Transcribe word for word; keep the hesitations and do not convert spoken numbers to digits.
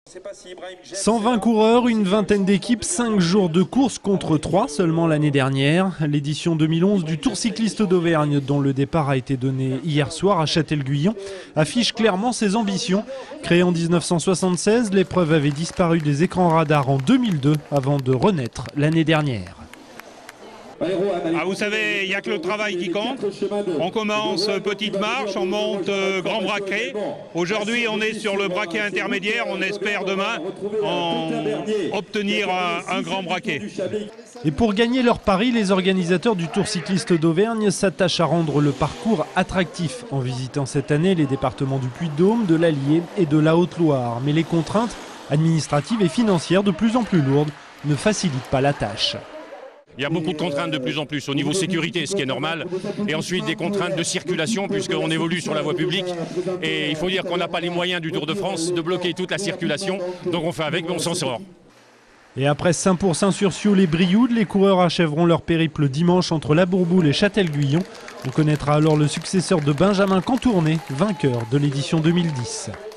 cent vingt coureurs, une vingtaine d'équipes, cinq jours de course contre trois seulement l'année dernière. L'édition deux mille onze du Tour cycliste d'Auvergne, dont le départ a été donné hier soir à Châtel-Guyon, affiche clairement ses ambitions. Créée en mille neuf cent soixante-seize, l'épreuve avait disparu des écrans radars en deux mille deux avant de renaître l'année dernière. Ah, vous savez, il n'y a que le travail qui compte. On commence petite marche, on monte euh, grand braquet. Aujourd'hui, on est sur le braquet intermédiaire. On espère demain en obtenir un, un grand braquet. Et pour gagner leur pari, les organisateurs du Tour cycliste d'Auvergne s'attachent à rendre le parcours attractif en visitant cette année les départements du Puy-de-Dôme, de l'Allier et de la Haute-Loire. Mais les contraintes administratives et financières de plus en plus lourdes ne facilitent pas la tâche. Il y a beaucoup de contraintes de plus en plus au niveau sécurité, ce qui est normal, et ensuite des contraintes de circulation puisqu'on évolue sur la voie publique. Et il faut dire qu'on n'a pas les moyens du Tour de France de bloquer toute la circulation, donc on fait avec, mais on s'en sort. Et après Saint-Pourçain-sur-Sioule et Brioude, les coureurs achèveront leur périple dimanche entre La Bourboule et Châtel-Guyon. On connaîtra alors le successeur de Benjamin Cantourné, vainqueur de l'édition deux mille dix.